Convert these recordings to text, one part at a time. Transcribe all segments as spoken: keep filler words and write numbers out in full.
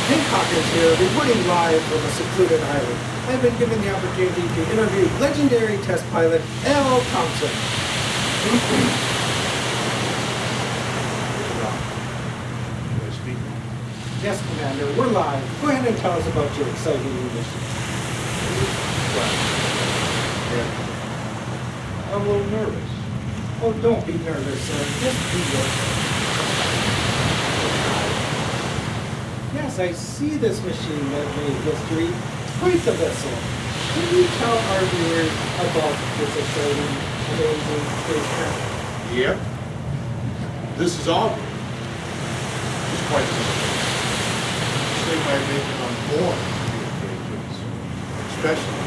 Hank Hawkins here, reporting live from a secluded island. I've been given the opportunity to interview legendary test pilot L. Thompson. Yes, Commander, we're live. Go ahead and tell us about your exciting new mission. Yeah. I'm a little nervous. Oh, don't be nervous, sir. Just be yourself. Yes, I see this machine that made history. Quite the vessel. Can you tell our viewers about this exciting, amazing spacecraft? Yep. This is Aubrey. It's quite simple. Say by making on board communications, especially.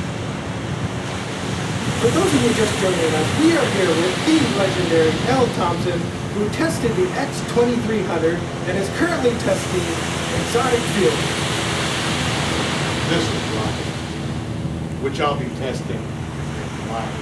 For those of you just joining us, we are here with the legendary L. Thompson, who tested the X twenty-three hundred and is currently testing exotic fuel. This is rocket, which I'll be testing live.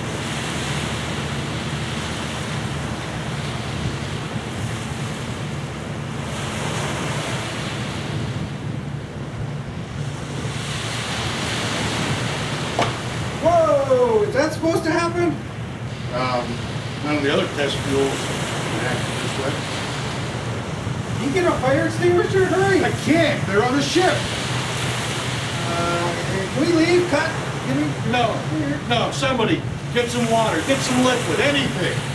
Whoa! Is that supposed to happen? Um, none of the other test fuels act this way. You get a fire extinguisher? Hurry! I can't. They're on the ship. Uh, can we leave? Cut? Give me... No, no. Somebody get some water, get some liquid, anything.